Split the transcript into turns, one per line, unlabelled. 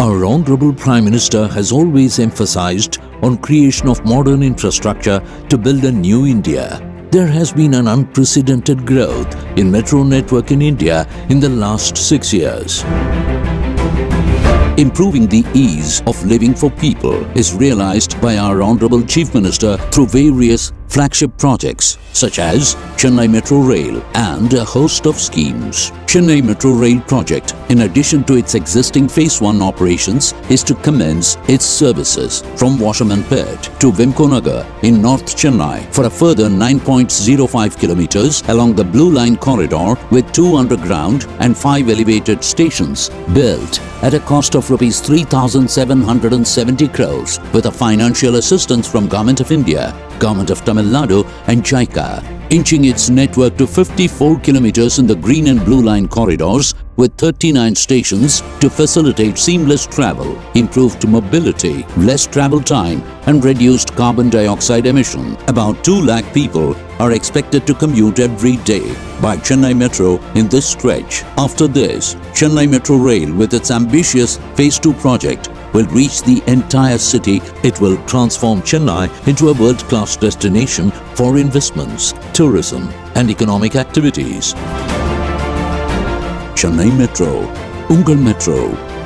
Our Honorable Prime Minister has always emphasized on creation of modern infrastructure to build a new India. There has been an unprecedented growth in metro network in India in the last 6 years. Improving the ease of living for people is realized by our Honorable Chief Minister through various flagship projects such as Chennai Metro Rail and a host of schemes. Chennai Metro Rail project, in addition to its existing Phase 1 operations, is to commence its services from Washermanpet to Vimkonagar in North Chennai for a further 9.05 kilometers along the Blue Line corridor with 2 underground and 5 elevated stations built at a cost of Rs 3,770 crores with a financial assistance from Government of India, Government of Tamil Nadu and JICA, inching its network to 54 kilometers in the green and blue line corridors with 39 stations to facilitate seamless travel, improved mobility, less travel time and reduced carbon dioxide emission. About 2 lakh people are expected to commute every day by Chennai Metro in this stretch. After this, Chennai Metro Rail with its ambitious Phase 2 project will reach the entire city. It will transform Chennai into a world-class destination for investments, tourism and economic activities. Chennai Metro, Ungal Metro.